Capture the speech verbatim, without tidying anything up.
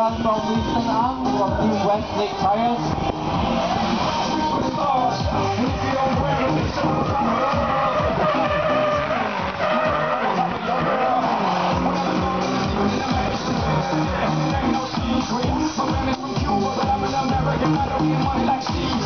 run from Winston Ang from Team Westlake Tires. From Cuba, but I'm an American, I don't need money like Steve.